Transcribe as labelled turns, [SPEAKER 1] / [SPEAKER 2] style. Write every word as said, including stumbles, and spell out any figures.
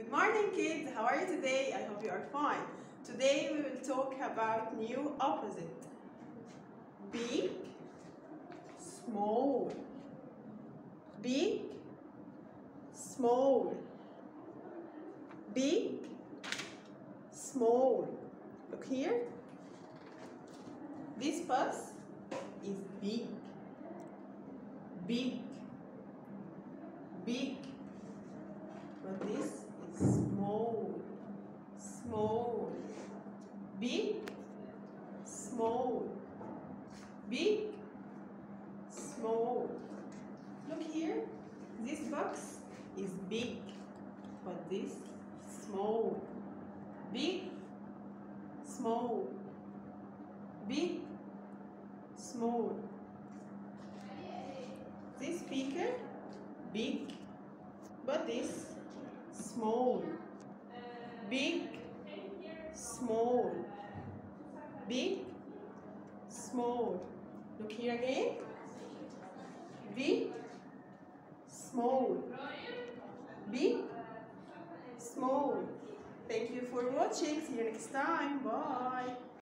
[SPEAKER 1] Morning kids, how are you today? I hope you are fine. Today we will talk about new opposite. Big, small. Big, small. Big, small. Look here. This bus is big. Big. Big. But this is small. Small. Big. Small. Big. Small. Look here. This box is big. But this small. Big. Small. Big. Small. This speaker big, but this small. Big, small. Big, small. Look here again. Big, small. Big, small. Thank you for watching. See you next time. Bye.